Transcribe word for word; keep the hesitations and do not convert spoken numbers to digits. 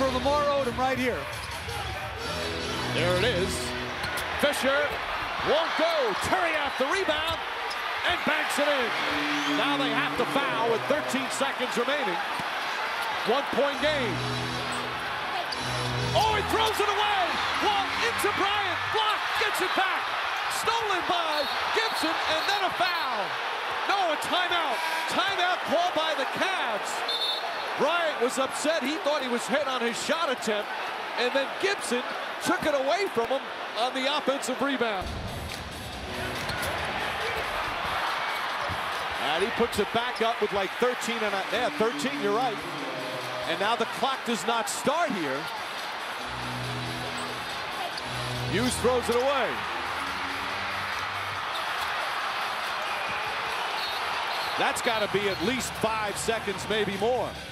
for Lamar Odom right here. There it is. Fisher won't go. Turiaf the rebound and banks it in. Now they have to foul with thirteen seconds remaining. One-point game. Oh, he throws it away. Wall into Bryant. Block. Gets it back. Stolen by Gibson, and then a foul. No, a timeout. Timeout called by the Cavs. Bryant was upset. He thought he was hit on his shot attempt, and then Gibson took it away from him on the offensive rebound. And he puts it back up with like thirteen and a, yeah, thirteen, you're right. And now the clock does not start here. Hughes throws it away. That's got to be at least five seconds, maybe more.